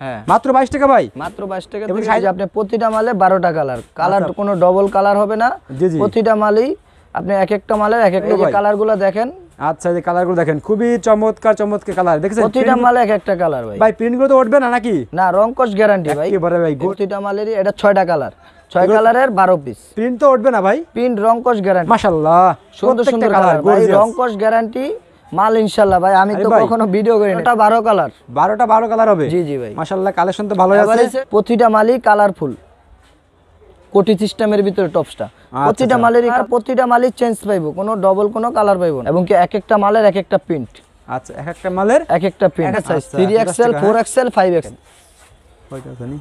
হ্যাঁ মাত্র 22 টাকা ভাই, মাত্র 22 টাকা থেকে সাইজ আপনি প্রতিটা মালে 12টা কালার, কালার কোনো ডবল কালার হবে না, প্রতিটা মালেই আপনি এক একটা মালের এক একটা কালারগুলো দেখেন। আচ্ছা এই কালারগুলো দেখেন খুবই চমৎকার চমৎকার কালার, দেখেছেন প্রতিটা মালে এক একটা কালার ভাই। ভাই প্রিন্টগুলো তো উঠবে না নাকি? না, রং কস গ্যারান্টি ভাই একেবারে ভাই। প্রতিটা মালেরই এটা 6টা কালার, 6 কালারের 12 পিস। প্রিন্ট তো উঠবে না ভাই? প্রিন্ট রং কস গ্যারান্টি মাশাআল্লাহ, সুন্দর সুন্দর কালার ভাই, রং কস গ্যারান্টি মাল ইনশাআল্লাহ ভাই। আমি তো কখনো ভিডিও করি না। এটা 12 কালার, 12 কালার হবে? জি জি ভাই। মাশাআল্লাহ কালেকশন তো ভালোই আছে। প্রতিটা মালই কালারফুল, কোটি সিস্টেমের ভিতরে টপসটা প্রতিটা মালেরই, প্রতিটা মালই চেঞ্জ পাইবো, কোনো ডবল কোনো কালার পাইবো না, এবং কি এক একটা মালের এক একটা প্রিন্ট। আচ্ছা এক একটা মালের এক একটা print size 3XL 4XL 5XL কয়টা জানি?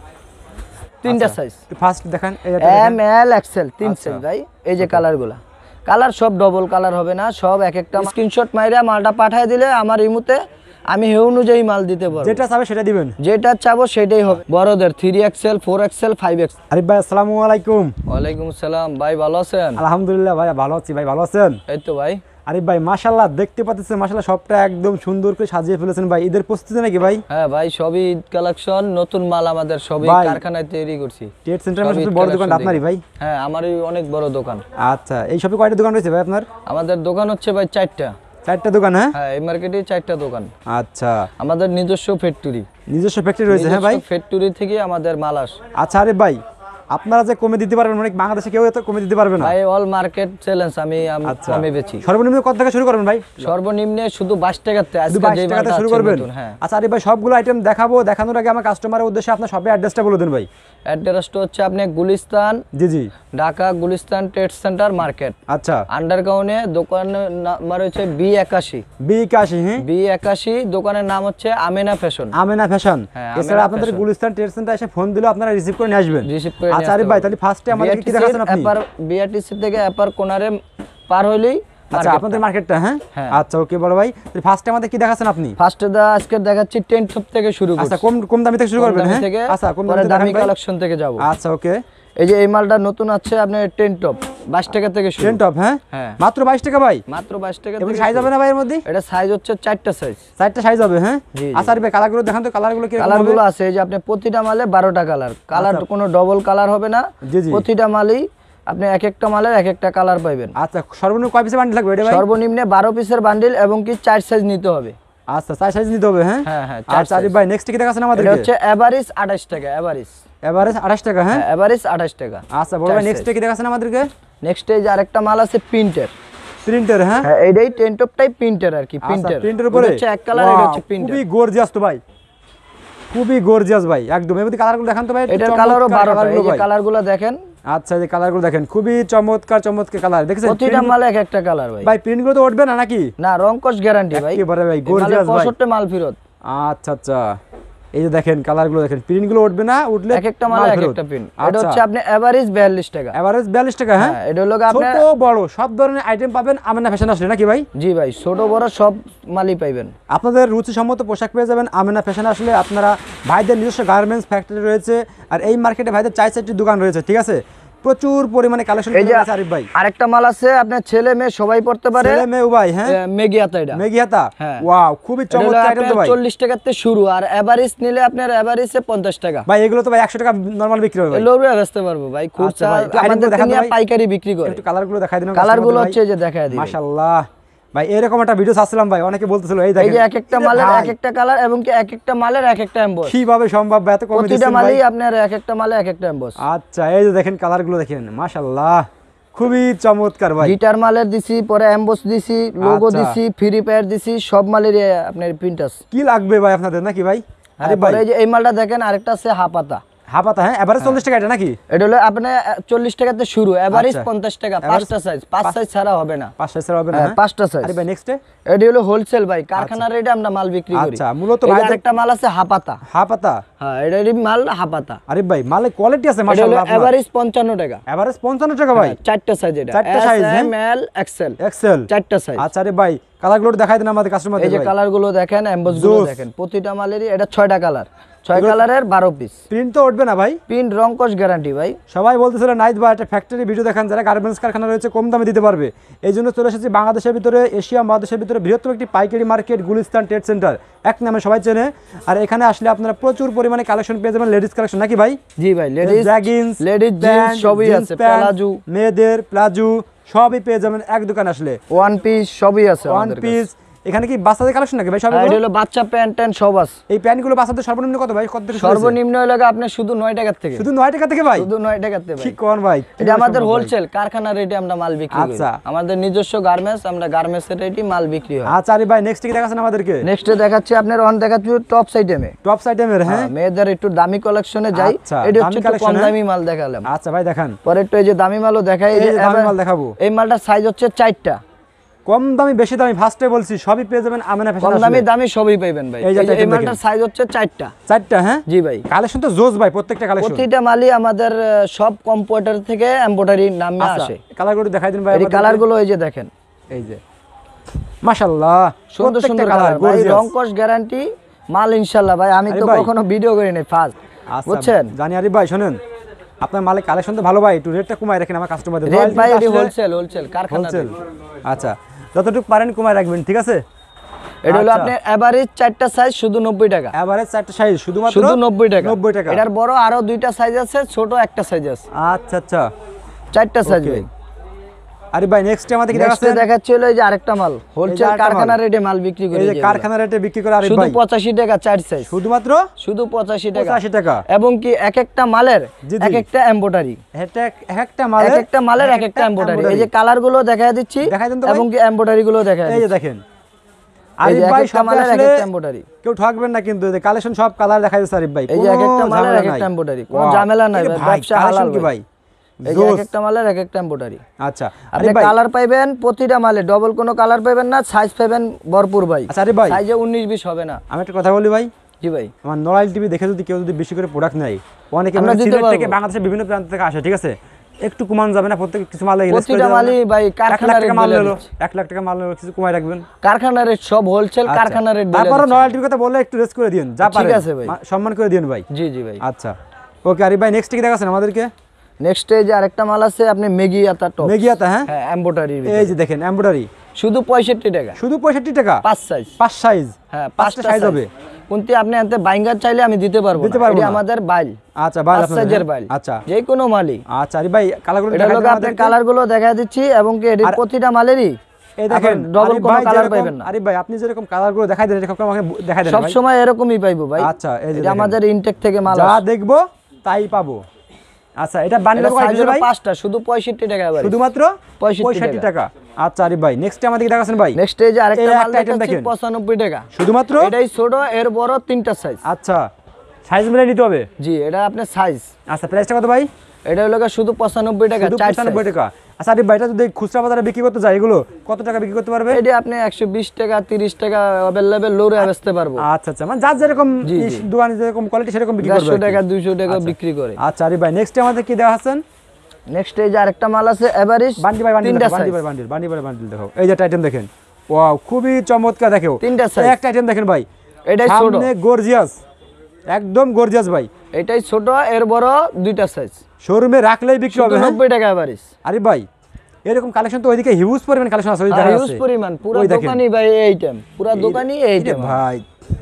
তিনটা সাইজ। ফার্স্ট দেখেন এম এল এক্সএল তিন সাইজ ভাই। এই যে কালারগুলা, কালার সব ডবল কালার হবে না, সব এক একটা স্ক্রিনশট মাইরা মালটা পাঠিয়ে দিলে আমার ইমুতে আমি হে অনুযায়ী মাল দিতে পারবো, যেটা চাবে সেটা দিবেন, যেটা চাবো সেটাই হবে। বড়দের 3XL 4XL 5XL। আরিফ ভাই আসসালামু আলাইকুম। ওয়ালাইকুম আসসালাম ভাই, ভালো আছেন? আলহামদুলিল্লাহ ভাই ভালো আছি। ভাই ভালো আছেন? এই তো ভাই। আরিফ ভাই মাশাআল্লাহ দেখতে পাচ্ছেন, মাশাআল্লাহ সবটা একদম সুন্দর করে সাজিয়ে ফেলেছেন ভাই। ঈদের প্রস্তুতি নাকি ভাই? হ্যাঁ ভাই, সবই ঈদ কালেকশন, নতুন মাল আমাদের সবই কারখানায় তৈরি করছি। ট্রেড সেন্টারের মধ্যে বড় দোকান আপনারই ভাই? হ্যাঁ আমারই অনেক বড় দোকান। আচ্ছা এই শপে কয়টা দোকান রয়েছে ভাই আপনার? আমাদের দোকান হচ্ছে ভাই 4টা। 4টা দোকান? হ্যাঁ এই মার্কেটে 4টা দোকান। আচ্ছা আমাদের নিজস্ব ফ্যাক্টরি, নিজস্ব ফ্যাক্টরি রয়েছে? হ্যাঁ ভাই, ফ্যাক্টরি থেকে আমাদের মাল আসে। আচ্ছা আরিফ ভাই আপনারা যে কমে দিতে পারবেন, অনেক বাংলাদেশে কেউ এত কমে দিতে পারবে না ভাই। অল মার্কেট চ্যালেঞ্জ, আমি কমে বেচি। সর্বনিম্ন কত থেকে শুরু করবেন ভাই? সর্বনিম্নে শুধু 22 টাকাতে আজকে যে মালটা শুরু করবেন? হ্যাঁ। আচ্ছা আরিফ ভাই সবগুলো আইটেম দেখাবো, দেখানোর আগে আমার কাস্টমারের উদ্দেশ্যে আপনার শপের অ্যাড্রেসটা বলে দেন ভাই। অ্যাড্রেসটা হচ্ছে আপনি গুলিস্তান, জি জি, Dhaka Gulistan trade centre market. আচ্ছা আন্ডারগ্রাউন্ডে দোকানের নাম্বার হচ্ছে B81। হ্যাঁ B81, দোকানের নাম হচ্ছে আমেনা ফ্যাশন। আমেনা ফ্যাশন। এছাড়া আপনাদের গুলিস্তান ট্রেড সেন্টার এসে ফোন দিলে আপনারা রিসিভ করে নিয়ে আসবেন। আচ্ছা আরিফ ভাই তাহলে ফার্স্টে আমাদের কি দেখাচ্ছেন আপনি? বিআরটিসি থেকে অ্যাপার কোনারে পার হইলেই আচ্ছা আপনাদের মার্কেটটা। হ্যাঁ আচ্ছা ওকে বড় ভাই, তাহলে ফার্স্টে আমাদের কি দেখাচ্ছেন আপনি? ফার্স্টে আজকে দেখাচ্ছি 10 টপ থেকে শুরু করছি। আচ্ছা কম দামি থেকে শুরু করবেন? হ্যাঁ আচ্ছা কম দামি কালেকশন থেকে যাব। আচ্ছা ওকে। এই যে এই মালটা নতুন আছে আপনার 10 টপ 22 টাকা থেকে শুরু। 10 টপ? হ্যাঁ মাত্র 22 টাকা ভাই? মাত্র 22 টাকা। এবং সাইজ হবে না ভাই এর মধ্যে? এটা সাইজ হচ্ছে 4টা সাইজ। 4টা সাইজ হবে? হ্যাঁ আচ্ছা ভাই কালারগুলো দেখান তো, কালারগুলো কি? কালারগুলো আছে এই যে আপনি প্রতিটা মালে 12টা কালার, কালার কোনো ডবল কালার হবে না, প্রতিটা মালেই আপনি এক একটা মালের এক একটা কালার পাবেন। আচ্ছা সর্বনিম্ন কয় পিসের বান্ডিল লাগবে এটা ভাই? সর্বনিম্নে 12 পিসের বান্ডিল, এবং কি 4 সাইজ নিতে হবে। আচ্ছা 4 সাইজ নিতে হবে? হ্যাঁ হ্যাঁ। আচ্ছা আরিফ ভাই নেক্সট কি দেখাচ্ছেন আমাদের? এটা হচ্ছে এভারেজ 28 টাকা। এভারেজ 28 টাকা? হ্যাঁ এভারেজ 28 টাকা। আচ্ছা বড় ভাই নেক্সট কি দেখাচ্ছেন আমাদেরকে? নেক্সট এই যে আরেকটা মাল আছে প্রিন্টার। হ্যাঁ এইটাই 10 টপ টাইপ প্রিন্টার আর কি। প্রিন্টার উপরে হচ্ছে এক কালার, এটা হচ্ছে প্রিন্টার। খুবই গর্জিয়াস তো ভাই, খুবই গর্জিয়াস ভাই একদম। এর মধ্যে কালারগুলো দেখান তো ভাই। এটার কালারও 12টা, এই যে কালারগুলো দেখেন। আচ্ছা এই কালারগুলো দেখেন খুবই চমৎকার চমৎকার কালার, দেখেছেন প্রতিটা মালে এক একটা কালার ভাই। ভাই প্রিন্টগুলো তো উঠবে না নাকি? না, রং কস গ্যারান্টি ভাই। একেবারে ভাই গর্জিয়াস ভাই, 65 মাল ফেরত। আচ্ছা আচ্ছা এই যে দেখেন কালারগুলো দেখেন, প্রিন্টগুলো উঠবে না, উঠলে এক একটা মালে এক একটা প্রিন্ট। এটা হচ্ছে আপনি এভারেজ 42 টাকা। এভারেজ 42 টাকা? হ্যাঁ এটা হলো আপনি ছোট বড় সব ধরনের আইটেম পাবেন আমেনা ফ্যাশন আসলে নাকি ভাই? জি ভাই, ছোট বড় সব মালই পাইবেন। আপনাদের রুচিসম্মত পোশাক পেয়ে যাবেন আমেনা ফ্যাশন আসলে। আপনারা ভাইদের নিজস্ব গার্মেন্টস ফ্যাক্টরি রয়েছে, আর এই মার্কেটে ভাইদের 4-4টি দোকান রয়েছে, ঠিক আছে? প্রচুর পরিমাণে কালেকশন আছে আরিফ ভাই। আরেকটা মাল আছে আপনার ছেলে মেয়ে সবাই পড়তে পারে, ছেলে মেয়ে ভাই। হ্যাঁ মেগিয়াতা। এটা মেগিয়াতা? ওয়াও খুবই চমৎকার আইটেম তো ভাই। 40 টাকাতে শুরু, আর এভারেজ নিলে আপনার এভারেজে 50 টাকা ভাই। এগুলো তো ভাই 100 টাকা নরমাল বিক্রি হবে ভাই। লোরে বেচতে পারবো ভাই, খুব আমাদের নিয়ে পাইকারি বিক্রি করে। একটু কালারগুলো দেখাই দিন। কালারগুলো হচ্ছে যে দেখায় দিই। মাশাআল্লাহ ভাই এরকম একটা ভিডিও ছাড়ছিলাম ভাই, অনেকে বলতেছিল এই দেখেন এই যে এক একটা মালের এক একটা কালার, এবং কি এক একটা মালের এক একটা এমবস। কিভাবে সম্ভব এত কমে দিচ্ছেন ভাই? প্রতিটা মালেই আপনার এক একটা মালে এক একটা এমবস। আচ্ছা এই যে দেখেন কালারগুলো দেখেন, মাশাআল্লাহ খুবই চমৎকার ভাই। গিটার মালের দিছি, পরে এমবস দিছি, লোগো দিছি, ফ্রি ফায়ার দিছি, সব মালের আপনার প্রিন্ট আছে। কি লাগবে ভাই আপনাদের নাকি ভাই? আরে ভাই এই যে এই মালটা দেখেন, আরেকটা আছে হাপাতা। হাপাতা? হ্যাঁ এভারেজ 40 টাকা এটা নাকি? এটা হলো আপনার 40 টাকাতে শুরু, এভারেজ 50 টাকা। 5টা সাইজ, 5 সাইজ ছাড়া হবে না। 5 সাইজ ছাড়া হবে না? 5টা সাইজ। আরে ভাই নেক্সট এটা হলো হোলসেল ভাই, কারখানার রেটে আমরা মাল বিক্রি করি। আচ্ছা মূলত ভাই আরেকটা মাল আছে হাপাতা। হাপাতা? হ্যাঁ এটারই মাল হাপাতা। আরে ভাই মালে কোয়ালিটি আছে মাশাআল্লাহ। এভারেজ 55 টাকা। এভারেজ 55 টাকা ভাই? 4টা সাইজ। এটা চারটা সাইজ? M L XL. 4টা সাইজ। আচ্ছা আরে ভাই কালারগুলো দেখাই দেন আমাদের কাস্টমারদের। এই যে কালারগুলো দেখেন, এমবসগুলো দেখেন, প্রতিটা মালেরই এটা 6টা কালার, 6 কালারের 12 পিস। প্রিন্ট তো উঠবে না ভাই? প্রিন্ট রং কস গ্যারান্টি ভাই। সবাই বলতেছিল নাইট ভাই একটা ফ্যাক্টরি ভিডিও দেখান যারা গার্মেন্টস কারখানা রয়েছে কম দামে দিতে পারবে। এই জন্য চলে এসেছি বাংলাদেশের ভিতরে, এশিয়া মহাদেশের ভিতরে বৃহত্তম একটি পাইকারি মার্কেট গুলিস্তান ট্রেড সেন্টার, এক নামে সবাই চেনে। আর এখানে আসলে আপনারা প্রচুর পরিমাণে কালেকশন পেয়ে যাবেন, লেডিস কালেকশন নাকি ভাই? জি ভাই, লেডিস জ্যাগিন্স, লেডিস জিন্স সবই আছে, প্লাজো, মেয়েদের প্লাজো সবই পেয়ে যাবেন এক দোকান আসলে। ওয়ান পিস সবই আছে ওয়ান আমাদের কাছে। পিস এখানে কি বাচ্চাদের কালেকশন নাকি ভাই? সব এটা হলো বাচ্চা প্যান্ট ট্যান্ট সব আছে। এই প্যান্টগুলো বাচ্চাদের সর্বনিম্ন কত ভাই? কত থেকে শুরু হয়েছে? সর্বনিম্ন হলো আপনি শুধু 9 টাকা থেকে। শুধু 9 টাকা থেকে ভাই? শুধু 9 টাকা থেকে ভাই। কি কোন ভাই? এটা আমাদের হোলসেল কারখানা রেটে আমরা মাল বিক্রি করি। আচ্ছা। আমাদের নিজস্ব গার্মেন্টস, আমরা গার্মেন্টসের রেটে মাল বিক্রি হয়। আচ্ছা আরে ভাই নেক্সট কি দেখাচ্ছেন আমাদেরকে? নেক্সটে দেখাচ্ছি আপনার অন দেখাচ্ছি টপস আইটেমে। টপস আইটেমের হ্যাঁ মেয়েদের একটু দামি কালেকশনে যাই। আচ্ছা, এটা হচ্ছে দামি একটু কম collection, দামি মাল দেখালাম। আচ্ছা ভাই দেখান। পরে একটু এই যে দামি মালও দেখাই। এই যে দামি মাল দেখাবো। এই মালটার সাইজ হচ্ছে 4টা। কম দামি বেশি দামি ফার্স্টে বলছি সবই পেয়ে যাবেন আমেনা ফ্যাশন। কম দামি দামি সবই পাবেন ভাই। এই যে এই মালটার সাইজ হচ্ছে 4টা। 4টা হ্যাঁ? জি ভাই। কালেকশন তো জোস ভাই, প্রত্যেকটা কালেকশন। প্রতিটা মালই আমাদের সব কম্পিউটার থেকে এমব্রয়ডারি নামে আসে। কালারগুলো দেখাই দিন ভাই। এই কালারগুলো এই যে দেখেন, এই যে মাশাআল্লাহ সুন্দর সুন্দর কালার ভাই, রং কস গ্যারান্টি মাল ইনশাআল্লাহ ভাই। আমি তো কখনো ভিডিও করি নাই, ফার্স্ট বুঝছেন। জানি আরিফ ভাই শুনেন, আপনার মালে কালেকশন তো ভালো ভাই, একটু রেটটা কমায় রাখেন আমার কাস্টমারদের। রেট ভাই এটি হোলসেল কারখানা। আচ্ছা যতটুকু পারেন কমায় রাখবেন, ঠিক আছে? এটা হলো আপনার এভারেজ 4টা সাইজ শুধু 90 টাকা। এভারেজ 4টা সাইজ শুধুমাত্র শুধু 90 টাকা। 90 টাকা। এটার বড় আরো 2টা সাইজ আছে, ছোট একটা সাইজ আছে। আচ্ছা আচ্ছা 4টা সাইজ ভাই। আরে ভাই নেক্সট আমাদের কি নেক্সট দেখাচ্ছেন? দেখাচ্ছি হলো এই যে আরেকটা মাল, হোলসেল কারখানা রেটে মাল বিক্রি করি। এই যে কারখানা রেটে বিক্রি করে আরিফ শুধু ভাই 85 টাকা 4 সাইজ, শুধুমাত্র শুধু 85 টাকা। 85 টাকা। এবং কি এক একটা মালের জি, জি। এক একটা এমব্রয়ডারি, এটা এক একটা মালের এক একটা এমব্রয়ডারি। এই যে কালার গুলো দেখায় দিচ্ছি দেখাই দেন তো ভাই। এবং কি এমব্রয়ডারি গুলো দেখায় এই যে দিচ্ছি। দেখেন এই আরিফ যে এক ভাই একটা সব মালের এক আসলে একটা এমব্রয়ডারি। কেউ ঠকবেন না কিন্তু, এই কালেকশন সব কালার দেখাই দিচ্ছে আরিফ ভাই। এই যে এক একটা কোনো মালের এক ঝামেলা একটা নাই। এমব্রয়ডারি, কোনো Wow, ঝামেলা নাই এই যে ভাই, ভাই, ব্যবসা collection হালাল কি ভাই। ভাই? এই যে জোস। এক একটা মালের এক একটা এমব্রয়ডারি। আচ্ছা আপনি আরিফ ভাই, কালার পাইবেন প্রতিটা মালে, ডবল কোনো কালার পাইবেন না, সাইজ পাইবেন ভরপুর ভাই। আচ্ছা আরিফ ভাই সাইজে 19-20 হবে না। আমি একটা কথা বলি ভাই, জি ভাই। আমার নড়াইল টিভি দেখে যদি কেউ যদি বেশি করে প্রোডাক্ট নেয়, অনেকে আমরা মানে দিতে সিলেট পারবো। থেকে বাংলাদেশের বিভিন্ন প্রান্ত থেকে আসে, ঠিক আছে? একটু কমান যাবে না? প্রত্যেক কিছু মাল প্রতিটা মালই ভাই কারখানা রেট মাল বলে হলো, দিচ্ছি। 1 লাখ টাকা মাল হলো, কিছু কমায় রাখবেন। কারখানা রেট সব হোলসেল আচ্ছা। কারখানা রেট বলে তারপরে দিচ্ছি। নড়াইল টিভি কথা বললে একটু রেস্ট করে দিন, যা ঠিক পারেন আছে ভাই। সম্মান করে দিন ভাই। জি জি ভাই। আচ্ছা ওকে আরিফ ভাই নেক্সট কি দেখাচ্ছেন আমাদেরকে? নেক্সট এই যে আরেকটা মাল আছে আপনি মেগি আতা টপ। মেগিয়াতা হ্যাঁ? হ্যাঁ এমব্রয়ডারি। এই যে দেখেন এমব্রয়ডারি শুধু 65 টাকা। শুধু 65 টাকা। 5 সাইজ। 5 সাইজ। হ্যাঁ 5টা সাইজ হবে। কোনটি আপনি আনতে বাইঙ্গার চাইলে আমি দিতে পারবো দিতে না। পারবো এটা না। আমাদের বাইল। আচ্ছা ভাই 5 আপনাদের সাইজের বাইল। আচ্ছা যে কোনো মালই। আচ্ছা আরিফ ভাই কালারগুলো এটা দেখাই লোক দেন আপনি আমাদেরকে। কালার গুলো দেখা দিচ্ছি এবং কি এর প্রতিটা মালেরই এই দেখেন ডবল আরিফ কোনো ভাই কালার যেরকম- পাইবেন না। আরিফ ভাই আপনি যেরকম কালারগুলো দেখাই দেন এরকম আমাকে দেখাই দেন সব ভাই। সময় এরকমই পাইবো ভাই। আচ্ছা এই যে এটা দেখেন। আমাদের ইনটেক থেকে মাল যা আসে। দেখবো তাই পাবো। আচ্ছা এটা বান্ডেল এটা কয় সাইজ পিস হলো ভাই? 5টা শুধু 65 টাকা ভাই। শুধুমাত্র 65 টাকা। আচ্ছা আরিফ ভাই নেক্সট আমাদের কি দেখাচ্ছেন ভাই? নেক্সট এই যে আরেকটা এই মাল একটা item দেখাচ্ছি দেখেন। 95 টাকা। শুধুমাত্র এটাই ছোট এর বড় 3টা সাইজ। আচ্ছা সাইজ মিলে নিতে হবে। জি এটা আপনার সাইজ। আচ্ছা প্রাইসটা কত ভাই? এটা হলো শুধু 95 টাকা শুধু 4 95 টাকা। আচ্ছা আরিফ ভাই এটা যদি খুচরা বাজারে বিক্রি করতে যায় এগুলো কত টাকা বিক্রি করতে পারবে? এটা আপনি 120 টাকা 30 টাকা अवेलेबल লোরে বেচতে পারবো। আচ্ছা আচ্ছা মানে যার যেরকম জি, জি। দোকানে যেরকম কোয়ালিটি সেরকম বিক্রি করবে। 150 টাকা 200 টাকা বিক্রি করে। আচ্ছা আরিফ ভাই নেক্সট আমাদের কি দেওয়া আছেন? নেক্সট এই যে আরেকটা মাল আছে এভারেজ বান্ডি ভাই বান্ডিল 3টা বান্ডি সাইজ। ভাই বান্ডিল দেখো। এই যে আইটেম দেখেন। ওয়াও খুবই চমৎকার দেখো। 3টা এই সাইজ। একটা আইটেম দেখেন ভাই। এটাই ছোট। সামনে গর্জিয়াস। একদম গর্জিয়াস ভাই। এটাই ছোট এর বড় 2টা সাইজ। শোরুমে রাখলেই বিক্রি হবে। 90 টাকা এভারেজ। আরিফ ভাই এরকম কালেকশন তো ওইদিকে হিউজ পরিমাণ কালেকশন আছে ওই দেখা হিউজ যাচ্ছে। পরিমাণ পুরো ওই দেখেন। দোকানই ভাই এই আইটেম পুরো দোকানই এই আইটেম ভাই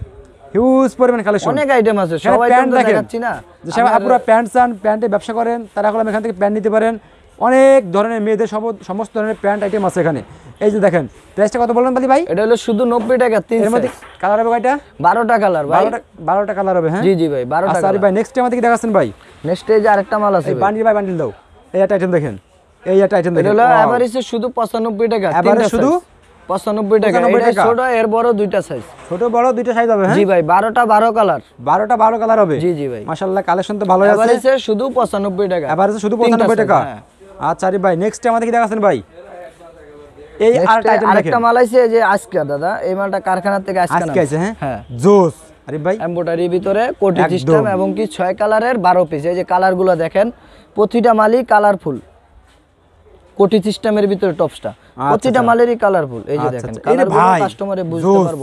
হিউজ পরিমাণ কালেকশন। অনেক আইটেম আছে এখানে সবাই প্যান্ট তো দেখেন। দেখাচ্ছি না। যে সব আপুরা প্যান্ট চান প্যান্টে ব্যবসা করেন তারা এখন এখান থেকে প্যান্ট নিতে পারেন। অনেক ধরনের মেয়েদের সমস্ত ধরনের প্যান্ট আইটেম আছে এখানে। এই যে দেখেন প্রাইসটা কত বললেন বালি ভাই? এটা হলো শুধু 90 টাকা 3 এর মধ্যে সাইজ। কালার হবে কয়টা? 12টা কালার ভাই। 12টা কালার হবে হ্যাঁ? জি জি ভাই 12টা আচ্ছা আরিফ ভাই নেক্সট আমাদের কি দেখাচ্ছেন ভাই? নেক্সট এই যে আরেকটা মাল আছে এই ভাই। বান্ডিল ভাই বান্ডিল দাও। এই একটা আইটেম দেখেন। এই একটা আইটেম এটা দেখেন। হলো Wow! এভারেজে শুধু 95 টাকা Average 3টা শুধু? সাইজ 95 টাকা। 95 এটা টাকা। ছোট এর বড় 2টা সাইজ। ছোট বড় দুইটা সাইজ হবে হ্যাঁ? জি ভাই 12টা 12 কালার। 12টা 12 কালার হবে। জি জি ভাই। মাশাআল্লাহ কালেকশন তো ভালোই আছে। এভারেজে শুধু 95 টাকা। এভারেজে শুধু 3টা 95 টাকা। size, হ্যাঁ। আচ্ছা আরিফ ভাই নেক্সট আমাদের কি দেখাচ্ছেন ভাই? এই Next আরেকটা আইটেম দেখেন। আরেকটা মাল আছে যে আজকে দাদা এই মালটা কারখানা থেকে আজকে আজকে আছে হ্যাঁ? হ্যাঁ জোস আরিফ ভাই। এমব্রয়ডারির ভিতরে কোটি একদম। সিস্টেম এবং কি 6 কালারের 12 পিস। এই যে কালারগুলো দেখেন প্রতিটা মালই কালারফুল। কোটি সিস্টেমের ভিতরে টপসটা প্রতিটা মালেরই কালারফুল, এই যে আচ্ছা, দেখেন আচ্ছা। এই রে কালারগুলো ভাই, কাস্টমারে বুঝতে জোস। পারবো,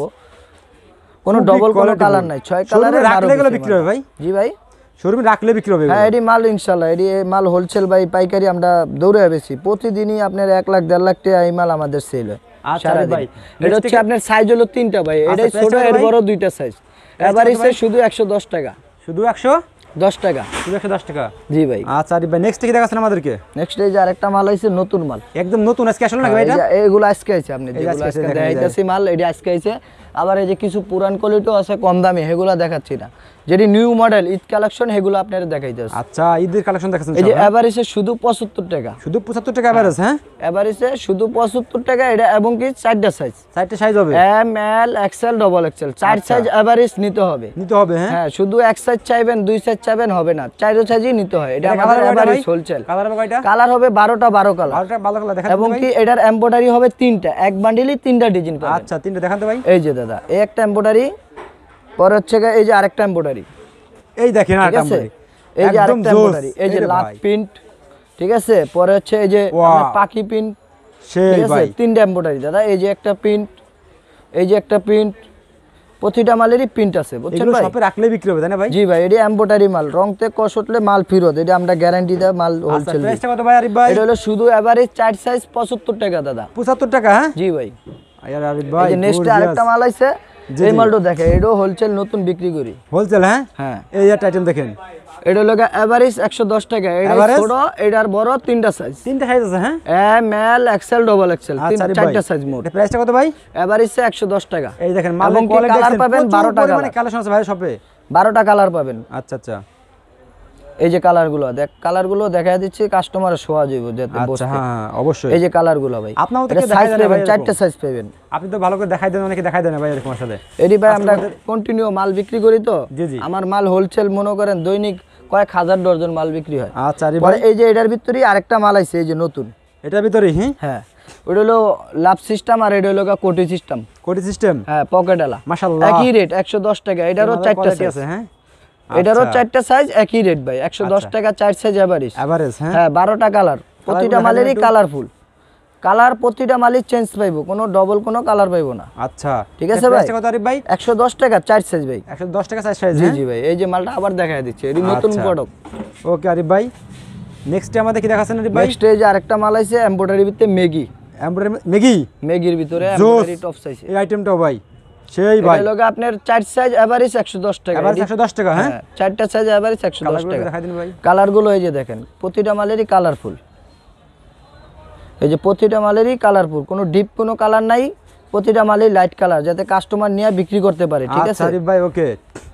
কোনো খুবই ডবল কোনো quality কালার ফুল। নাই, 6 শোরুমে কালারের রাখলে এগুলো বিক্রি হবে ভাই? জি ভাই, শোরুমে রাখলে বিক্রি হবে হ্যাঁ এগুলো? এটি মাল ইনশাল্লাহ, এটি মাল হোলসেল ভাই, পাইকারি আমরা দৌড়ে বেশি, প্রতিদিনই আপনার 1 লাখ 1.5 লাখ টাকা এই মাল আমাদের সেল হয় আচ্ছা সারাদিন। ভাই, এটা হচ্ছে আপনার সাইজ হলো 3টা ভাই, এটাই price ছোট কত এর ভাই? বড় 2টা সাইজ, এভারেজে শুধু 110 টাকা, শুধু 110 টাকা। টাকা। জি ভাই, আচ্ছা আরিফ ভাই, নেক্সট কি দেখাচ্ছেন আমাদেরকে? নেক্সট এই যে আরেকটা মাল হইছে নতুন মাল, একদম নতুন আজকে আসলে নাকি ভাই এই এটা? যে এগুলো আজকে আইছে, আপনি এই যেগুলো আজকে আজকে দেখা যায়। দেখাইতেছি মাল, এটি আজকে আইছে। আবার এই যে কিছু পুরান কোয়ালিটিও আছে কম দামি, সেগুলো দেখাচ্ছি না, যেটি নিউ মডেল ঈদ কালেকশন সেগুলো আপনারা দেখাইতেছে। আচ্ছা, ঈদের কালেকশন দেখাচ্ছেন এই যে সব, হ্যাঁ? এভারেজে শুধু 75 টাকা, শুধু 75 টাকা এভারেজ, হ্যাঁ? এভারেজে শুধু 75 টাকা এটা, এবং কি 4টা সাইজ, 4টা সাইজ হবে, M L XL double XL, 4 size average নিতে হবে। নিতে হবে, হ্যাঁ? হ্যাঁ, শুধু এক সাইজ চাইবেন 2 সাইজ চাইবেন হবে না, 4 সাইজই নিতে হয়, এটা আমাদের এভারেজ হোলসেল। কালার হবে কয়টা? কালার হবে 12টা 12 কালার, 12টা ভালো কালার দেখান এবং তো ভাই। কি এটার এমব্রয়ডারি হবে 3টা, এক বান্ডিলই 3টা ডিজাইন পাবেন। আচ্ছা, 3টা দেখান তো ভাই। এই যে দাদা, এই একটা এমব্রয়ডারি, পরে হচ্ছে এই যে আরেকটা এমব্রয়ডারি, এই দেখেন ঠিক আটা আছে, ভাই, এই যে একদম আরেকটা জোস। এমব্রয়ডারি, এই যে রে লাভ ভাই, প্রিন্ট, ঠিক আছে, পরে হচ্ছে এই যে Wow. আপনার পাখি প্রিন্ট, সেই ঠিক আছে, ভাই, 3টা এমব্রয়ডারি দাদা, এই যে একটা প্রিন্ট, এই যে একটা প্রিন্ট, প্রতিটা মালেরই প্রিন্ট আছে, বুঝছেন এগুলো ভাই? শপে রাখলে বিক্রি হবে তাই না ভাই? জি ভাই, এটি এমব্রয়ডারি মাল, রংতে কষ উঠলে মাল ফেরত, এটা আমরা গ্যারান্টি দেয়, মাল আচ্ছা, হোলসেল। প্রাইসটা কত ভাই আরিফ ভাই? এটা হলো শুধু এভারেজ 4 সাইজ 75 টাকা দাদা। 75 টাকা, হ্যাঁ? জি ভাই, আয়ার আরিফ এই ভাই, যে নেক্সট আরেকটা মাল আইছে, জি, এই জি। মালটা দেখে, এটাও হোলসেল নতুন বিক্রি করি। হোলসেল, হ্যাঁ? হ্যাঁ, এই একটা আইটেম দেখেন, এটা হলো এভারেজ 110 টাকা, এটা Average? ছোট, এটার বড়, 3টা সাইজ, 3টা সাইজ আছে, হ্যাঁ? M L XL double XL, আচ্ছা আরিফ ভাই, 4টা সাইজ মোট, এটা প্রাইসটা কত ভাই? এভারেজে 110 টাকা। এই দেখেন এবং মালের কি কোয়ালিটি কালার দেখেন, পাবেন 12টা মানে কালার, কালেকশন আছে ভাই শপে। 12টা কালার পাবেন। আচ্ছা আচ্ছা, এই যে কালারগুলো দেখ, কালারগুলো দেখাই দিচ্ছি, কাস্টমারের শোয়া যাবে যাতে আচ্ছা, বসতে। হ্যাঁ হ্যাঁ, অবশ্যই। এই যে কালারগুলো ভাই, আপনাও তো এটা কে সাইজ দেখাই দেন পাবেন, ভাই এরকম? 4টা সাইজ পাবেন। আপনি তো ভালো করে দেখাই দেন, অনেকে দেখাই দেন না ভাই এরকম আসলে। এটি ভাই আমরা কন্টিনিউ মাল বিক্রি করি তো, জি, জি। আমার মাল হোলসেল মনে করেন দৈনিক কয়েক হাজার ডজন মাল বিক্রি হয়। আচ্ছা আরিফ পরে ভাই, এই যে এটার ভিতরেই আরেকটা মাল আইছে, এই যে নতুন, এটার ভিতরে, হ্যাঁ? হ্যাঁ, ওটা হলো লাভ সিস্টেম, আর এটা হলো কোটি সিস্টেম, কোটি সিস্টেম, হ্যাঁ, পকেট আলা, মাশাআল্লাহ, একই রেট 110 টাকা, এটারও 4টা সাইজ আছে, হ্যাঁ? এটারও আচ্ছা, 4টা সাইজ একই রেট ভাই, 110 আচ্ছা। টাকা, 4 সাইজ এভারেজ। এভারেজ, হ্যাঁ? হ্যাঁ, 12টা কালার, প্রতিটা দেখাবেন মালেরই একটু? কালারফুল, কালার প্রতিটা মালই চেঞ্জ পাইবো, কোনো ডবল কোনো কালার পাইবো না। আচ্ছা, ঠিক আছে ভাই, প্রাইসটা কত আরিফ ভাই? 110 টাকা, 4 সাইজ ভাই। 110 টাকা সাইজ, জি জি ভাই, এই যে মালটা আবার দেখাই দিচ্ছে, এটি নতুন আচ্ছা। প্রোডাক্ট। ওকে আরিফ ভাই, নেক্সট আমাদের কি দেখাচ্ছেন আরিফ ভাই? নেক্সট এই যে আরেকটা মাল আইছে এমব্রয়ডারি ভিতরে ম্যাগি, এমব্রয়ডারি ম্যাগি, ম্যাগির ভিতরে জোস। এমব্রয়ডারি টপ সাইজ, এই আইটেমটাও ভাই সেই ভাই, এটা লগে আপনার 4 সাইজ এভারেজ 110 টাকা, এভারেজ 110 টাকা, হ্যাঁ? 4টা সাইজ এভারেজ 110 কালারগুলো টাকা। দেখাই দিন ভাই। কালারগুলো এই যে দেখেন, প্রতিটা মালেরই কালারফুল, এই যে প্রতিটা মালেরই কালারফুল, কোনো ডিপ কোনো কালার নাই, প্রতিটা মালেই লাইট কালার, যাতে কাস্টমার নিয়ে বিক্রি করতে পারে। ঠিক আচ্ছা আছে আরিফ ভাই, ওকে।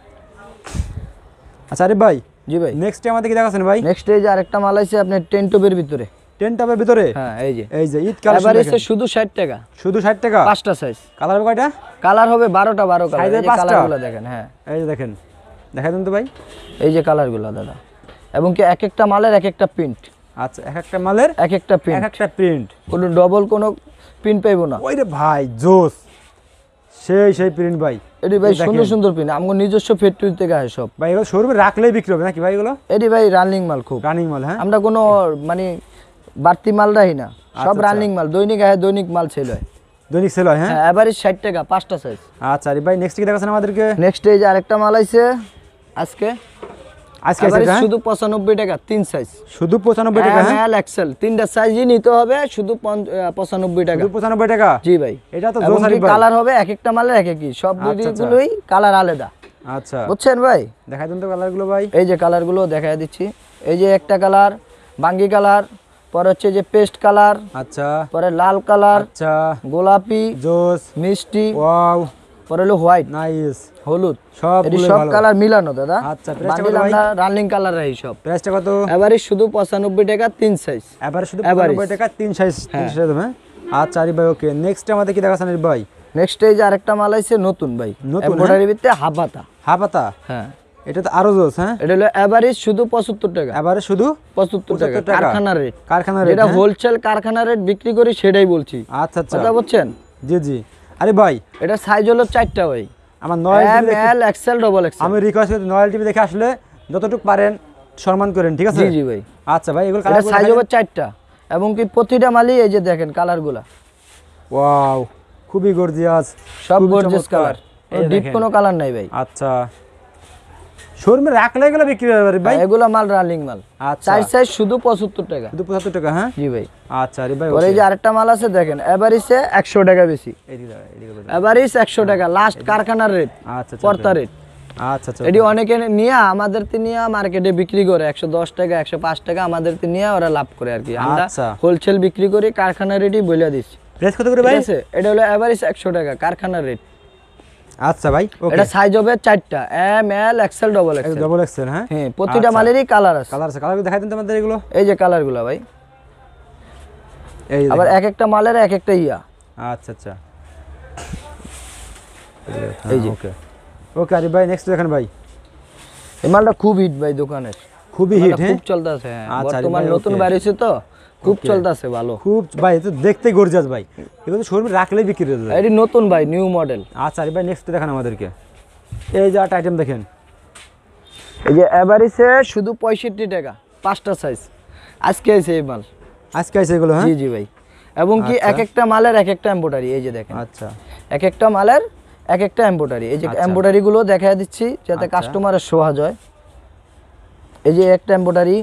আচ্ছা আরিফ ভাই, জি ভাই, নেক্সট আমাদের কি দেখাচ্ছেন ভাই? নেক্সট এই যে আরেকটা মাল আছে আপনার টেন্টপের ভিতরে, 10 টপের ভিতরে, হ্যাঁ, এই যে এই যে ঈদ কালেকশন এভারেজে শুধু 60 টাকা, শুধু 60 টাকা, 5টা সাইজ, কালার হবে কয়টা? কালার হবে 12টা 12 কালার, সাইজে এই যে 5টা? কালারগুলো দেখেন, হ্যাঁ, এই যে দেখেন, দেখাই দেন তো ভাই। এই যে কালারগুলো দাদা, এবং কি এক একটা মালের এক একটা প্রিন্ট, আচ্ছা, এক একটা মালের এক একটা এক প্রিন্ট, একটা প্রিন্ট, কোনো ডবল কোনো প্রিন্ট পাইবো না। ওই রে ভাই, জোস, সেই প্রিন্ট ভাই। এটি ভাই দেখেন। সুন্দর সুন্দর প্রিন্ট, আমার নিজস্ব ফ্যাক্টরি থেকে আসে সব। ভাই এগুলো শোরুমে রাখলেই বিক্রি হবে নাকি ভাই এগুলো? এটি ভাই রানিং মাল খুব, রানিং মাল, হ্যাঁ? আমরা কোনো মানে বাড়তি মাল রাখি না, সব আচ্ছা। রানিং মাল, দৈনিক দৈনিক মাল সেল হয়। দৈনিক সেল হয়, হ্যাঁ? হ্যাঁ, এভারেজ 60 টাকা, 5টা সাইজ। আচ্ছা আরিফ ভাই, নেক্সট কি দেখাচ্ছেন আমাদেরকে? নেক্সট এই যে আরেকটা মাল আইছে আজকে, আজকে এভারেজ আছে, শুধু 95 টাকা, 3 সাইজ, শুধু 95 টাকা, হ্যাঁ? এল এক্সেল, 3টা সাইজই নিতে হবে, শুধু 95 টাকা। শুধু 95 টাকা, জি ভাই, এটা তো এবং জোস আরিফ ভাই। কালার হবে এক একটা মালের এক একই, সব আচ্ছা, আচ্ছা। দুইগুলোই কালার আলাদা, আচ্ছা, বুঝছেন ভাই? দেখাই দেন তো কালারগুলো ভাই। এই যে কালারগুলো দেখাই দিচ্ছি, এই যে একটা কালার বাঙ্গি কালার, পরে হচ্ছে যে পেস্ট কালার, আচ্ছা পরে লাল কালার, আচ্ছা, গোলাপি, জোস, মিষ্টি, ওয়াও, পরে হলো হোয়াইট, নাইস, হলুদ, সবগুলো এটি সব ভালো। কালার মিলানো দাদা। আচ্ছা, প্রাইসটা বান্ডিল কত ভাই? আমরা রানিং কালার রাখি সব। প্রাইসটা কত? এবারে শুধু 95 টাকা, 3 সাইজ, এবারে শুধু Average। 95 টাকা, 3 সাইজ, 3 সাইজ, হ্যাঁ? আচ্ছা আরিফ ভাই, ওকে। নেক্সট আমাদের কি দেখাচ্ছেন আরিফ ভাই? নেক্সট এই যে আরেকটা মাল আইছে নতুন ভাই, নতুন, এমব্রয়ডারি ভিতরে হাফাতা, হাফাতা, হ্যাঁ, এটা তো আরো জোস, হ্যাঁ? এটা হলো এভারেজ শুধু 75 টাকা, এবারে শুধু 75 টাকা 75 টাকা। কারখানা রেট, কারখানার রেট, যেটা হ্যাঁ? হোলসেল কারখানা রেট বিক্রি করি সেটাই বলছি, আচ্ছা আচ্ছা, কথা বুঝছেন? জি জি। আরে ভাই, এটা সাইজ হলো 4টা ভাই, আমার Noel M L XL double XL. আমি রিকোয়েস্ট করি নয়েল টিভি দেখে আসলে যতটুকু পারেন সম্মান করেন, ঠিক আছে? জি জি ভাই, আচ্ছা ভাই, এগুলো এটা সাইজ হবে 4টা, এবং কি প্রতিটা মালই এই যে দেখেন কালারগুলা, ওয়াও, খুবই গর্জিয়াস, সব গর্জিয়াস কালার, ডিপ কোনো কালার নাই ভাই। আচ্ছা, শোরুমে রাখলে এগুলো বিক্রি হবে ভাই? এগুলো মাল রানিং মাল। আচ্ছা, চার সাইজ শুধু 75 টাকা। শুধু 75 টাকা? হ্যাঁ জি ভাই। আচ্ছা আরে ভাই, পরে এই যে আরেকটা মাল আছে দেখেন, এভারেজে 100 টাকা বেশি, এভারেজ 100 টাকা লাস্ট কারখানার রেট, আচ্ছা পর্তা রেট। আচ্ছা আচ্ছা, এটি অনেকে নিয়ে আমাদের নিয়ে মার্কেটে বিক্রি করে 110 টাকা 105 টাকা, আমাদের নিয়ে ওরা লাভ করে আর কি। আমরা আচ্ছা। হোলসেল বিক্রি করি, কারখানার রেটই বলে দিচ্ছি। প্রাইস কত করে ভাই? ঠিক আছে, এটা হলো এভারেজ 100 টাকা কারখানার রেট। আচ্ছা ভাই, ওকে। এটা সাইজ হবে 4টা, M L XL double XL. Double XL? হ্যাঁ হ্যাঁ, প্রতিটা মালেরই কালার আছে। কালার আছে, কালার দেখাই দেন তোমাদের এগুলো। এই যে কালারগুলো ভাই, এই আবার এক একটা মালের এক একটা ইয়া। আচ্ছা আচ্ছা, এই যে ওকে ওকে। আরে ভাই নেক্সট দেখেন ভাই, এই মালটা খুব হিট ভাই দোকানের, খুবই হিট। হ্যাঁ খুব চলতেছে। আচ্ছা, আরে বর্তমান ভাই, নতুন ওকে। বাইরেছে তো, খুব চলতেছে ভালো। খুব ভাই, তো দেখতে গর্জিয়াস ভাই, এগুলো তো শোরুমে রাখলেই বিক্রি হয়ে যায়। এটি নতুন ভাই, নিউ মডেল। আচ্ছা আরে ভাই নেক্সট দেখান আমাদেরকে, এই যে আট আইটেম দেখেন। এই যে এভারেজে শুধু 65 টাকা 5টা সাইজ, আজকে আছে এই মাল। আজকে আছে এগুলো? হ্যাঁ জি জি ভাই, এবং কি আচ্ছা। এক একটা মালের এক একটা এমব্রয়ডারি। এই যে দেখেন, আচ্ছা এক একটা মালের এক একটা এমব্রয়ডারি। এই যে আচ্ছা। এমব্রয়ডারি গুলো দেখাই দিচ্ছি যাতে আচ্ছা। কাস্টমারের সহজ হয়। এই যে একটা এমব্রয়ডারি,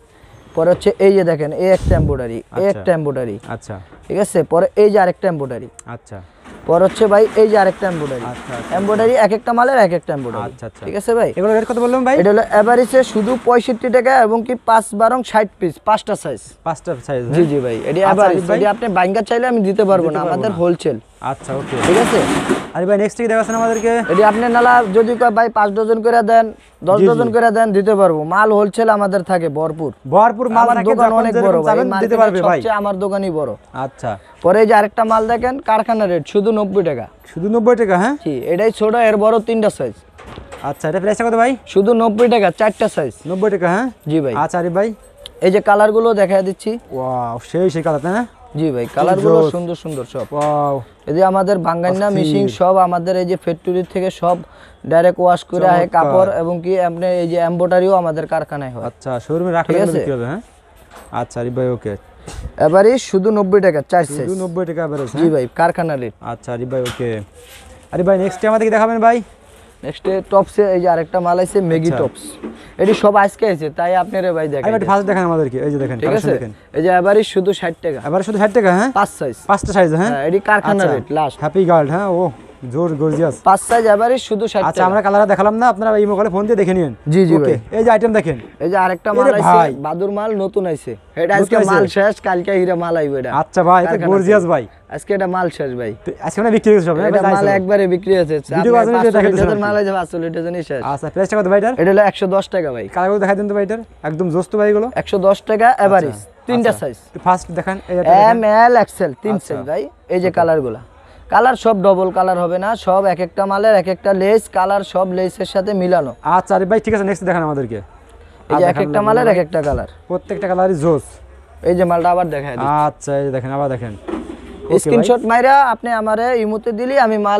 পরে হচ্ছে এই যে দেখেন এই একটা এমব্রয়ডারি, এই আচ্ছা। একটা এমব্রয়ডারি, আচ্ছা ঠিক আছে। পরে এই যে আরেকটা এমব্রয়ডারি, আচ্ছা পরে হচ্ছে ভাই এই যে আরেকটা এমব্রয়ডারি। আচ্ছা এমব্রয়ডারি এক একটা মালের এক একটা এমব্রয়ডারি। আচ্ছা আচ্ছা, ঠিক আছে ভাই। এগুলো রেট কত বললাম ভাই? এটা হলো এভারেজে শুধু 65 টাকা, এবং কি 5 12 60 পিস, 5টা সাইজ। 5টা সাইজ? জি জি ভাই, এটি আচ্ছা, এভারেজ। আরিফ ভাই। এটি আপনি বাইঙ্গা চাইলে আমি দিতে পারবো না, দিতে পারবো আমাদের না। হোলসেল। আচ্ছা ওকে। ঠিক আছে। আরে ভাই নেক্সট কি দেখাচ্ছেন আমাদেরকে? এটি আপনি নালা যদি কয় ভাই 5 ডজন করে দেন, 10 জি, জি। ডজন করে দেন, দিতে পারবো। মাল হোলসেল আমাদের থাকে ভরপুর। ভরপুর মাল আমার থাকে, দোকান যখন অনেক যেরকম বড় ভাই, চাবেন দিতে পারবে ভাই। সবচেয়ে আমার দোকানই বড়। আচ্ছা, পরে এই যে আরেকটা মাল দেখেন, কারখানা রেট শুধু 90 টাকা। শুধু 90 টাকা? হ্যাঁ জি, এটাই ছোট, এর বড় 3টা সাইজ। আচ্ছা, এটা প্রাইস কত ভাই? শুধু 90 টাকা 4টা সাইজ। 90 টাকা? হ্যাঁ জি ভাই। আচ্ছা আরে ভাই, এই যে কালারগুলো দেখাই দিচ্ছি। ওয়াও, সেই কালার তাই না? জি ভাই, কালারগুলো জোস। সুন্দর সুন্দর সব। ওয়াও, এই যে আমাদের বাঙ্গাইনা অস্থির। মিশিং সব আমাদের এই যে ফ্যাক্টরি থেকে সব ডাইরেক্ট ওয়াশ করে আহে চমৎকার। কাপড়, এবং কি আপনি এই যে এমব্রয়ডারিও আমাদের কারখানায় হয়। আচ্ছা, শোরুমে রাখলে ঠিক আছে। বিক্রি হবে? হ্যাঁ আচ্ছা আরে ভাই, ওকে। এবারে শুধু 90 টাকা 4 সাইজ। শুধু 90 টাকা এভারেজ? জি ভাই, কারখানা রেট। আচ্ছা আরে ভাই, ওকে। আরে ভাই নেক্সট আমাদেরকে দেখাবেন ভাই? নেক্সট টপসে এই যে আরেকটা মাল আছে, ম্যাগি আচ্ছা। টপস। এটি সব আজকে আছে, তাই আপনারে ভাই আরে দেখেন। ভাই ফার্স্ট দেখেন আমাদেরকে, এই যে দেখেন, ঠিক কালেকশন আছে। দেখেন। এই যে এবারে শুধু 60 টাকা, এবারে শুধু 60 টাকা? হ্যাঁ 5 সাইজ। 5টা সাইজ? হ্যাঁ এটি কারখানা রেট লাস্ট। Happy guard? হ্যাঁ, ও জোর গর্জিয়াস। 5 সাইজ এবারে শুধু 60 আচ্ছা, টাকা। আমরা কালার দেখালাম না, আপনারা এই মোবাইলে ফোন দিয়ে দেখে নিন। জি জি ওকে, ভাই। এই যে আইটেম দেখেন। এই যে আরেকটা মাল এরে আছে, ভাই। বাদুর মাল নতুন আইছে। এটা আজকে নতুন আইছে? মাল শেষ, কালকে হিরা মাল আইবে এটা। আচ্ছা ভাই, এটা কারখানা গর্জিয়াস থেকে। ভাই। আজকে এটা মাল শেষ ভাই। তো আজকে মানে বিক্রি হয়েছে সব? এটা মাল একবারে বিক্রি হয়েছে। ভিডিও বাজারে আপনার এটা 500 দেখাইতেছেন লিটারের আর কি। মাল আছে, 500 লিটার জনই শেষ। আচ্ছা, প্রাইসটা কত ভাই এটার? এটা হলো 110 টাকা ভাই। কালারগুলো দেখাই দেন তো ভাই এটার, একদম জোস্ত ভাই এগুলো। 110 টাকা এভারেজ, 3টা সাইজ। ফার্স্ট দেখান, এই এম এল এক্সেল 3 সাইজ ভাই। এই যে কালারগুলো, কালার সব ডবল কালার হবে না, সব এক একটা মালের এক একটা লেস কালার, সব লেসের সাথে মিলানো। আচ্ছা আরে ভাই, ঠিক আছে, নেক্সট দেখান আমাদেরকে। এই যে এক একটা মালের এক একটা কালার, প্রত্যেকটা কালারই জোস। এই যে মালটা আবার দেখায় দিই। আচ্ছা, এই যে দেখেন, আবার দেখেন। Okay স্ক্রিনশট মাইরা আপনি আমারে ইমোতে দিলি, আমি মাল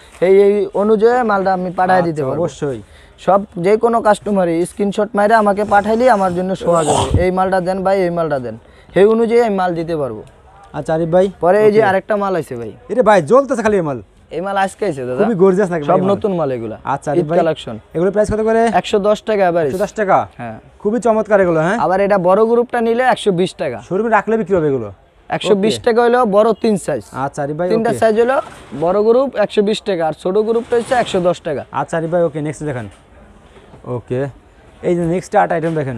এই অনুযায়ী মালটা আমি পাঠিয়ে দিতে আচ্ছা, পারবো। অবশ্যই। সব যে কোনো কাস্টমারই স্ক্রিনশট মাইরা আমাকে পাঠাইলি আমার জন্য সহজ হবে। এই মালটা দেন ভাই, এই মালটা দেন, সেই অনুযায়ী আমি মাল দিতে পারবো। আচ্ছা আরিফ ভাই, পরে এই যে আরেকটা মাল আছে ভাই, এটা ভাই জ্বলতেছে খালি এই মাল। এই মাল আজকে আছে দাদা, খুবই গর্জিয়াস নাকি সব ভাই? নতুন মাল এগুলা। আচ্ছা আরিফ ভাই, কালেকশন। এগুলো প্রাইস কত করে? 110 টাকা এভারেজ। 110 টাকা? হ্যাঁ, খুবই চমৎকার এগুলো। হ্যাঁ, আবার এটা বড় গ্রুপটা নিলে 120 টাকা। শোরুমে রাখলে বিক্রি হবে এগুলো? 120 টাকা হলো বড় 3 সাইজ। আচ্ছা আরিফ ভাই, 3টা ওকে। সাইজ হলো বড় গ্রুপ 120 টাকা, আর ছোট গ্রুপটা হচ্ছে 110 টাকা। আচ্ছা আরিফ ভাই, ওকে, নেক্সট দেখেন। ওকে, এই যে নেক্সট আট আইটেম দেখেন।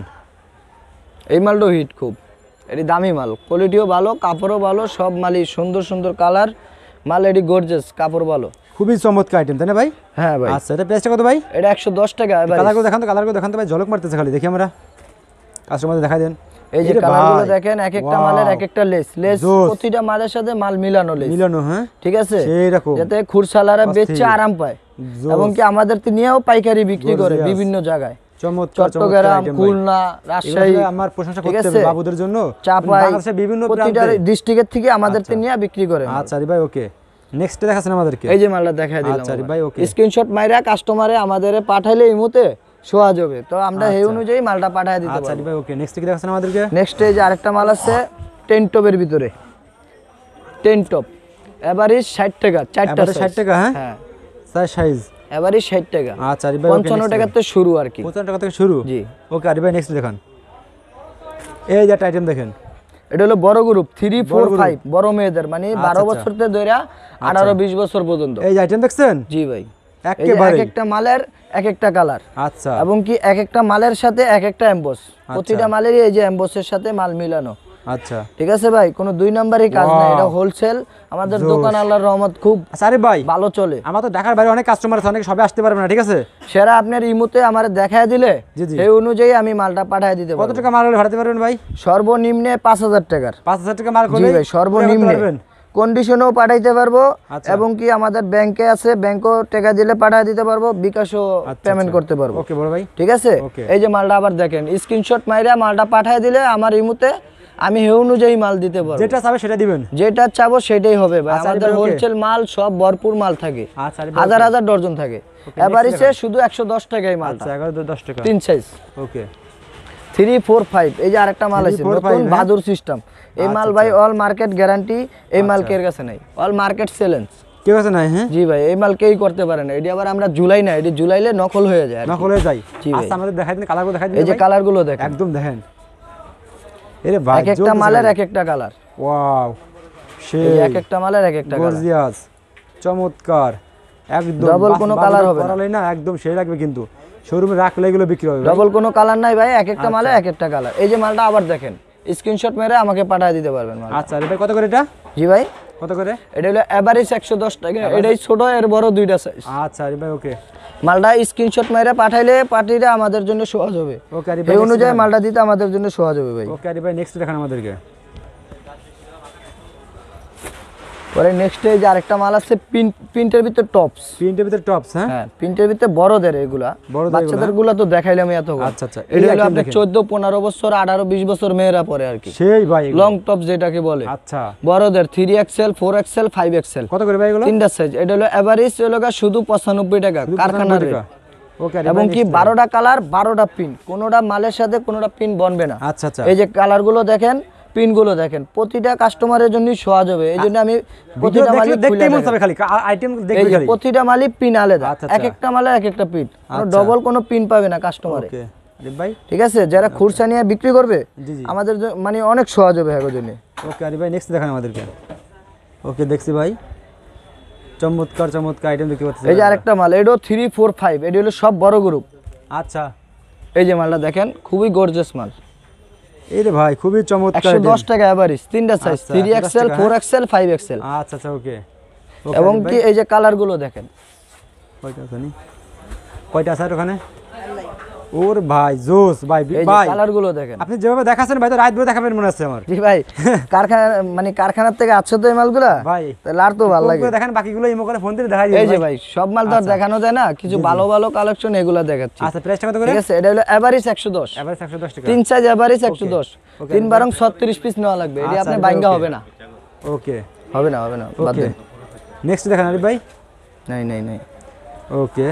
এই মালটাও হিট খুব, এটি দামি মাল, কোয়ালিটিও ভালো, কাপড়ও ভালো, সব মালই সুন্দর সুন্দর কালার মাল, এটি গর্জিয়াস, কাপড় ভালো। খুবই চমৎকার আইটেম তাই না ভাই? হ্যাঁ ভাই। আচ্ছা, এটা প্রাইসটা কত ভাই? এটা 110 টাকা এভারেজ। কালারগুলো দেখান তো, কালারগুলো দেখান তো ভাই, ঝলক মারতেছে খালি, দেখি আমরা কাস্টমারদের দেখাই দেন। এই যে এরে কালারগুলো ভাই, দেখেন, এক একটা wow, মালের এক একটা লেস, জোস। প্রতিটা মালের সাথে মাল মিলানো লেস, মিলানো। হ্যাঁ, ঠিক আছে, সেই রকম যাতে খুরসালারা বেচে অস্থির। আরাম পায়, জোস। এবং কি আমাদের নিয়েও পাইকারি বিক্রি করে Gorgeous। বিভিন্ন জায়গায়, চমৎকার চট্টগ্রাম, item ভাই। খুলনা, রাজশাহী, এগুলো আমার প্রশংসা ঠিক করতে আছে? হবে বাবুদের জন্য, চাপাই, বাংলাদেশের বিভিন্ন প্রতিটা প্রান্তে। ডিস্ট্রিক্টের থেকে আমাদের নিয়ে বিক্রি করে। আচ্ছা আরিফ ভাই, ওকে, নেক্সট দেখাচ্ছেন আমাদেরকে। এই যে মালটা দেখাই দিলাম। আচ্ছা আরিফ ভাই, ওকে। স্ক্রিনশট মাইরা কাস্টমারে আমাদের পাঠাইলে এই মুহূর্তে সহজ হবে, তো আমরা এই অনুযায়ী মালটা পাঠিয়ে দিতে আচ্ছা পারবো। আরিফ ভাই, ওকে, নেক্সট কি দেখাচ্ছেন আমাদেরকে? নেক্সট এই যে আরেকটা মাল আছে টেন টপের ভিতরে, টেন টপ এভারেজ 60 টাকা, চারটা এভারেজ 60 টাকা, হ্যাঁ হ্যাঁ সাইজ সাইজ এভারেজ 60 টাকা। আচ্ছা আরিফ ভাই 55 টাকা থেকে শুরু আর কি। 55 টাকা থেকে শুরু, জি। ওকে আরিফ ভাই নেক্সট দেখান। এই যে একটা আইটেম দেখেন, এটা হলো বড় গ্রুপ 3 4 5, বড় মেয়েদের মানে 12 বছর থেকে ধরে 18 20 বছর পর্যন্ত। এই যে আইটেম দেখছেন, জি ভাই, একেবারে এক একটা মালের এক একটা কালার, আচ্ছা এবং কি এক একটা মালের সাথে এক একটা এমবস, প্রতিটা মালেরই এই যে এমবসের সাথে মাল মিলানো। আচ্ছা ঠিক আছে ভাই, কোনো দুই নাম্বারই কাজ নাই, এটা হোলসেল। আমাদের দোকান আল্লাহর রহমত খুব আচ্ছা আরিফ ভাই ভালো চলে। আমার তো ঢাকার বাইরে অনেক কাস্টমার আছে, অনেক সবাই আসতে পারবে না, ঠিক আছে? সেরা আপনার ইমুতে আমারে দেখায় দিলে জি জি, সেই অনুযায়ী আমি মালটা পাঠিয়ে দিতে কত পারবো। টাকা মাল হলে ভাড়াতে পারবেন ভাই? সর্বনিম্নে 5000 টাকার। 5000 টাকা মাল জি করলে ভাই, সর্বনিম্নে কন্ডিশনেও পাঠাইতে পারবো, আচ্ছা। এবং কি আমাদের ব্যাংকে আছে, ব্যাংকও টাকা দিলে পাঠিয়ে দিতে পারবো, বিকাশও পেমেন্ট করতে পারবো। ওকে বড় ভাই, ঠিক আছে। ওকে। এই যে মালটা আবার দেখেন, স্ক্রিনশট মাইরা মালটা পাঠিয়ে দিলে আমার ইমুতে আমি সেই অনুযায়ী মাল দিতে পারবো, যেটা চাবে সেটা দিবেন। যেটা চাবো সেটাই হবে ভাই। আচ্ছা, আমাদের ওকে। হোলসেল মাল সব ভরপুর মাল থাকে, আচ্ছা আরিফ হাজার হাজার ডজন থাকে। এভারেজে শুধু 110 টাকায় মালটা, আচ্ছা 11 10 টাকা, 3 সাইজ ওকে 3 4 5। এই যে আরেকটা মাল আছে 3 4 নতুন 5, বাদুর সিস্টেম। এই মাল ভাই অল মার্কেট গ্যারান্টি, এই মাল কের কাছে নাই, অল মার্কেট চ্যালেঞ্জ। কেউ আছে নাই? হ্যাঁ জি ভাই, এই মাল কেই করতে পারে না। এটি আবার আমরা জুলাই না, এটি জুলাইলে নকল হয়ে যায় আর কি। নকল হয়ে যায়। জি ভাই। আচ্ছা আমাদের দেখাই দিন, কালারগুলো দেখাই দিন এই যে ভাই। কালারগুলো দেখেন, একদম দেখেন, এরে ভাই এক একটা মালের এক একটা কালার। ওয়াও, সেই এক একটা মালের এক একটা কালার, গর্জিয়াস, চমৎকার, একদম ডাবল কোনো কালার হবে না, করালে না একদম সেই রাখবে, কিন্তু শোরুমে রাখলে এগুলো বিক্রি হবে। ডাবল কোনো কালার নাই ভাই, এক একটা মালে এক একটা কালার। এই যে মালটা আবার দেখেন, স্ক্রিনশট মেরে আমাকে পাঠিয়ে দিতে পারবেন মাল। আচ্ছা এটা কত করে এটা? জি ভাই, কত করে? এটা হলো এভারেজ 110 টাকা, এটাই ছোট এর বড় দুইটা সাইজ। আচ্ছা আরিফ ভাই ওকে, মালটা স্ক্রিনশট মেরে পাঠাইলে পাঠিয়ে আমাদের জন্য সহজ হবে, ওকে আরিফ ভাই এই অনুযায়ী মালটা দিতে আমাদের জন্য সহজ হবে ভাই। ওকে আরিফ ভাই নেক্সট দেখান আমাদেরকে। পরে নেক্সট এই যে আরেকটা মাল আছে প্রিন্টের ভিতরে টপস। প্রিন্টের ভিতরে টপস, হ্যাঁ হ্যাঁ, প্রিন্টের ভিতরে বড়দের এগুলা, বড়দের বাচ্চাদের গুলা তো দেখাইলাম এত। আচ্ছা আচ্ছা, এটা হলো আপনার 14 15 বছর 18 20 বছর মেয়েরা পরে আর কি, সেই ভাই লং টপ যেটাকে বলে। আচ্ছা বড়দের 3XL 4XL 5XL কত করে ভাই এগুলো? তিনটা সাইজ। এটা হলো এভারেজ হলো শুধু 95 টাকা কারখানার রেট, ওকে এবং কি 12টা কালার 12টা পিন, কোনোটা মালের সাথে কোনোটা পিন বনবে না। আচ্ছা আচ্ছা, এই যে কালারগুলো দেখেন, পিনগুলো দেখেন, প্রতিটা কাস্টমারের জন্যই সহজ হবে। এই জন্য আমি প্রতিটা মালই দেখতেই মন চাবে, খালি আইটেম দেখবে খালি। প্রতিটা মালই পিন আলাদা, আচ্ছা, এক একটা মালে এক একটা পিন, ডবল কোনো পিন পাবে না কাস্টমারে। ওকে আরিফ ভাই, ঠিক আছে, যারা খুরসা নিয়ে বিক্রি করবে জি জি, আমাদের মানে অনেক সহজ হবে এর জন্য। ওকে আরিফ ভাই নেক্সট দেখান আমাদেরকে। ওকে দেখছি ভাই, চমৎকার চমৎকার আইটেম দেখতে পাচ্ছেন। এই যে আরেকটা মাল, এটাও 3 4 5, এটা হলো সব বড় গ্রুপ। আচ্ছা এই যে মালটা দেখেন, খুবই গর্জিয়াস মাল। এই রে ভাই খুবই চমৎকার, 110 টাকা এভারেজ, তিনটা সাইজ, 3XL 4XL 5XL। আচ্ছা আচ্ছা ওকে, এবং কি এই যে কালারগুলো দেখেন, কয়টা আছে নি, কয়টা আছে আর ওখানে? ওর ভাই জোস ভাই, এই যে ভাই কালারগুলো দেখেন। আপনি যেভাবে দেখাচ্ছেন ভাই তো রাত ভরে দেখাবেন মনে হচ্ছে আমার। জি ভাই, কারখানা মানে কারখানার থেকে আসছে তো এই মালগুলা ভাই তাহলে আর তো ভালো লাগে। দেখেন বাকিগুলো ইমো করে ফোন দিয়ে দেখাই দিন। এই যে ভাই, সব মাল তো আর দেখানো যায় না, কিছু ভালো ভালো কালেকশন এগুলা দেখাচ্ছি। আচ্ছা প্রাইসটা কত করে? ঠিক আছে, এটা হলো এভারেজ 110, এভারেজ 110 টাকা, তিন সাইজ এভারেজ 110, 3 বারং 36 পিস নেওয়া লাগবে। এটা আপনি বাইঙ্গা হবে না, ওকে হবে না, হবে না, বাদ ওকে দেন। নেক্সট দেখান আরিফ ভাই। নাই নাই নাই, ওকে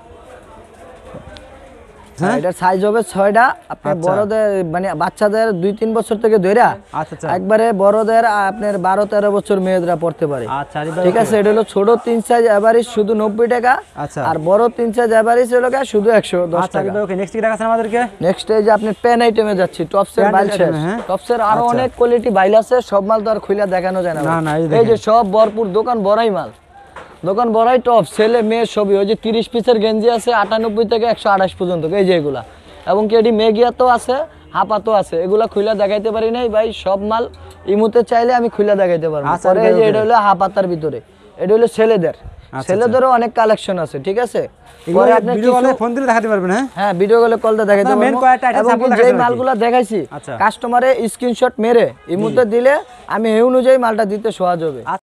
এটার সাইজ হবে 6টা। আপনার বড়দের মানে বাচ্চাদের 2-3 বছর থেকে ধইরা আচ্ছা আচ্ছা, একবারে বড়দের আপনার 12-13 বছর মেয়েরা পড়তে পারে। আচ্ছা আরিফ ভাই ঠিক আছে, এটা হলো ছোট 3 সাইজ এভারেজ শুধু 90 টাকা, আচ্ছা আর বড় 3 সাইজ এভারেজ হলো শুধু 110 আচ্ছা টাকা। আরিফ ভাই ওকে নেক্সট কি দেখাচ্ছেন আমাদেরকে? নেক্সট এই যে আপনি পেন আইটেমে যাচ্ছি, টপসের Pen বাইল item, শেষ, হ্যাঁ। টপসের আরো আচ্ছা। অনেক কোয়ালিটি বাইল আছে, সব মাল তো আর খুলে দেখানো যায় না। না, না, এই এই যে দেখেন। সব ভরপুর দোকান ভরাই মাল, দোকান ভরাই টপ, ছেলে মেয়ে সবই। ওই যে 30 পিসের গেঞ্জি আছে 98 থেকে 128 পর্যন্ত, এই যে এগুলা। এবং কি এটি মেগিয়াতেও আছে, হাপাতো আছে, এগুলা খুলে দেখাইতে পারি নাই ভাই। সব মাল ইমুতে চাইলে আমি খুলে দেখাইতে পারবো। আচ্ছা, পরে এই যে okay. এটা হলো হাপাতার ভিতরে, এটা হলো ছেলেদের, ছেলেদেরও অনেক কালেকশন আছে। ঠিক আছে, পরে আপনি ভিডিও কলে ফোন দিলে দেখাতে পারবেন। হ্যাঁ হ্যাঁ, ভিডিও কলে কলটা দেখাইতে আপনার main পারবো। কয়েকটা item এবং sample কি যে দেখাচ্ছেন মালগুলা দেখাইছি আচ্ছা। কাস্টমারে স্ক্রিনশট মেরে ইমুতে দিলে আমি এই অনুযায়ী মালটা দিতে সহজ হবে।